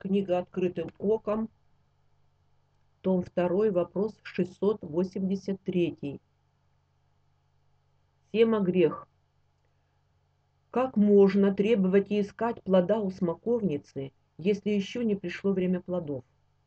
Книга «Открытым оком», том 2, вопрос 683. Тема грех. Как можно требовать и искать плода у смоковницы, если еще не пришло время плодов?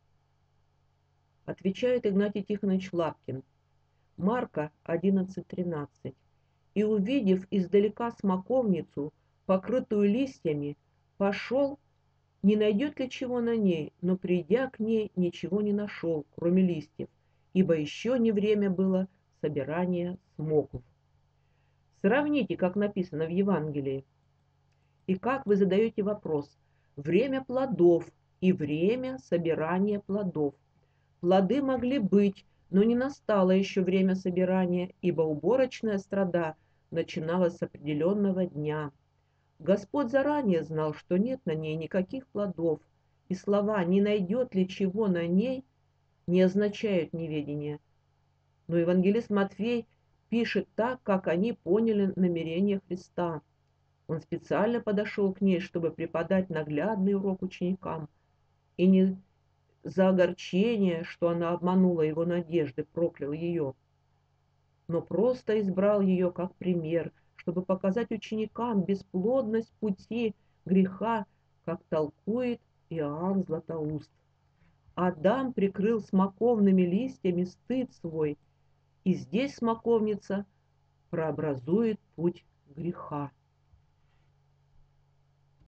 Отвечает Игнатий Тихонович Лапкин. Марка 11:13. И, увидев издалека смоковницу, покрытую листьями, пошел, не найдет ли чего на ней, но, придя к ней, ничего не нашел, кроме листьев, ибо еще не время было собирания смоков. Сравните, как написано в Евангелии, и как вы задаете вопрос. Время плодов и время собирания плодов. Плоды могли быть, но не настало еще время собирания, ибо уборочная страда начиналась с определенного дня. Господь заранее знал, что нет на ней никаких плодов, и слова «не найдет ли чего на ней» не означают неведение. Но евангелист Матфей пишет так, как они поняли намерение Христа. Он специально подошел к ней, чтобы преподать наглядный урок ученикам, и не за огорчение, что она обманула его надежды, проклял ее, но просто избрал ее как пример, чтобы показать ученикам бесплодность пути греха, как толкует Иоанн Златоуст. Адам прикрыл смоковными листьями стыд свой, и здесь смоковница прообразует путь греха.